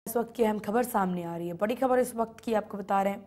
इस वक्त की अहम खबर सामने आ रही है। बड़ी खबर इस वक्त की आपको बता रहे हैं।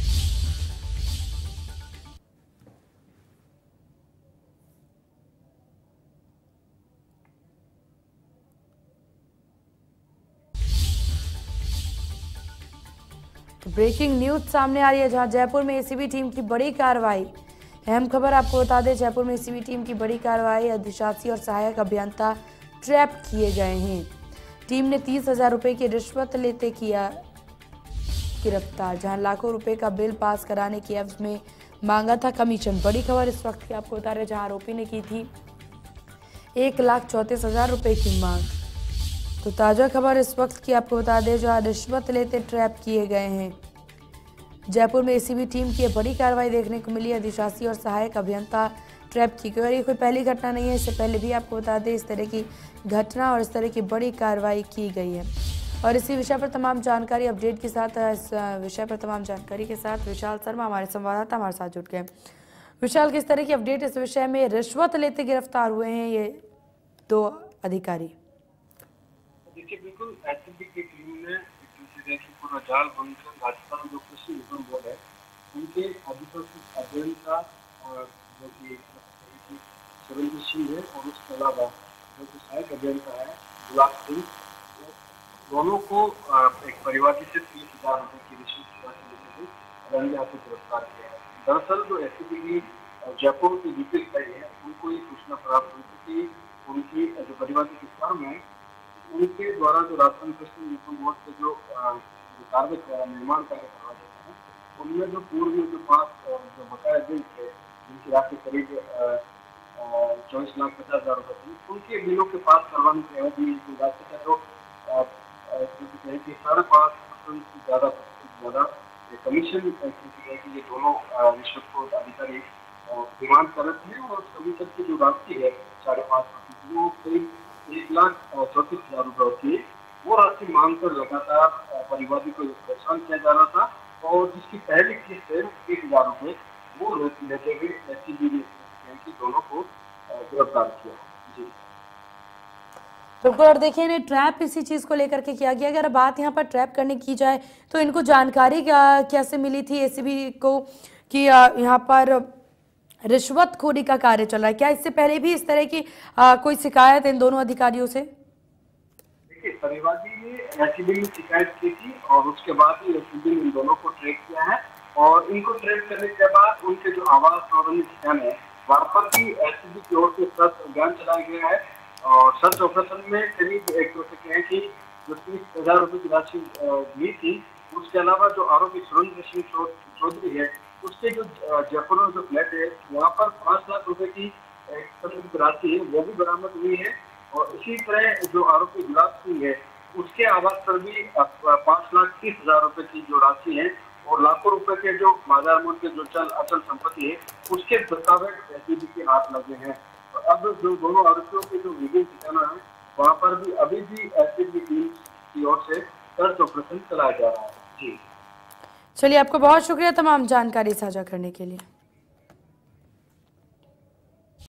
तो ब्रेकिंग न्यूज सामने आ रही है, जहां जयपुर में एसीबी टीम की बड़ी कार्रवाई। अहम खबर आपको बता दें, जयपुर में एसीबी टीम की बड़ी कार्रवाई। अधिशासी और सहायक अभियंता ट्रैप किए गए हैं। टीम ने 30,000 रुपए की रिश्वत लेते किया गिरफ्तार, जहां लाखों रुपए का बिल पास कराने की एवज में मांगा था कमीशन। बड़ी खबर इस वक्त की आपको बता रहे हैं, जहां आरोपी ने की थी 1,34,000 रुपए की मांग। तो ताजा खबर इस वक्त की आपको बता दें, जहां रिश्वत लेते ट्रैप किए गए हैं। जयपुर में एसीबी टीम की बड़ी कार्रवाई देखने को मिली। अधिशासी और सहायक अभियंता ट्रैप की गई और ये कोई पहली घटना नहीं है। इससे पहले भी आपको बता दें इस तरह की घटना और इस तरह की बड़ी कार्रवाई की गई है। और इसी विषय पर तमाम जानकारी अपडेट के साथ, इस विषय पर तमाम जानकारी के साथ विशाल शर्मा हमारे संवाददाता हमारे साथ जुड़ गए। विशाल, किस तरह की अपडेट इस विषय में? रिश्वत लेते गिरफ्तार हुए हैं ये 2 अधिकारी। देखिए, बिल्कुल एसएसबी की टीम ने पूरा जाल बनकर राजस्थान जो कृषि निगम बोर्ड है उनके अधिशासी अभियंता और जो कि सुरेंद्र सिंह है और उसके अलावा जो कि सहायक अभियंता है गुलाब सिंह, दोनों को एक परिवादी से 30,000 रुपए की रिश्वत की राशि लेते हुए रंगे हाथों गिरफ्तार किया है। दरअसल जो एसएसबी की जयपुर की डीपी इकाई है उनको ये सूचना प्राप्त हुई थी कि उनकी जो परिवादी की फर्म है उनके द्वारा जो राजस्थान कृषि निगम बोर्ड से जो कार्य निर्माण कार्य करवा देते हैं उनमें जो पूर्व जो 5 जो बकाया बिल थे जिनकी राशि करीब 24,50,000 रुपए थी, उनके बिलों के पास करवाने के एवज में राशि का जो 5.5% से ज्यादा कमीशन कि ये दोनों रिश्वतखोर अधिकारी डिमांड कर रहे थे और कमीशन की जो राशि है 5.5% वो करीब 1,34,000 रुपए होती है। वो राशि मांग कर लगातार परिवादी को परेशान किया जा रहा था और जिसकी पहली किस्त है 1,000 रुपए वो लेते हुए एसएसबी ने दोनों को गिरफ्तार किया। जी बिल्कुल। और देखिए, इन्हें ट्रैप इसी चीज को लेकर के किया गया। अगर बात यहाँ पर ट्रैप करने की जाए तो इनको जानकारी कैसे मिली थी एसीबी को कि यहाँ पर रिश्वतखोरी का कार्य चल रहा है? क्या इससे पहले भी इस तरह की कोई शिकायत इन दोनों अधिकारियों से? देखिए, परिवादी ने एसीबी में शिकायत की थी और उसके बाद ही एसीबी ने इन दोनों को ट्रैक किया है और इनको ट्रैक करने के बाद उनके जो आवास और अन्य ठिकाने है वहां पर भी एसीबी की ओर से सर्च अभियान चलाया गया है और सर्च ऑपरेशन में करीब एक है कि जो 30,000 रुपए की राशि ली थी, उसके अलावा जो आरोपी सुरेंद्र सिंह चौधरी है उसके जो जयपुर में जो फ्लैट है वहाँ पर 5 लाख रुपए की राशि है वो भी बरामद हुई है और इसी तरह जो आरोपी गुलाब सिंह है उसके आवास पर भी 5,30,000 रुपए की जो राशि है और लाखों रुपए के जो बाजार मूल्य के जो अचल संपत्ति है उसके दस्तावेज एसएसबी के हाथ लगे हैं। और अब जो दोनों आरोपियों के जो विभिन्न ठिकाना है वहाँ पर भी अभी भी एसएसबी टीम की ओर से सर्च ऑपरेशन चलाया जा रहा है। जी चलिए, आपको बहुत शुक्रिया तमाम जानकारी साझा करने के लिए।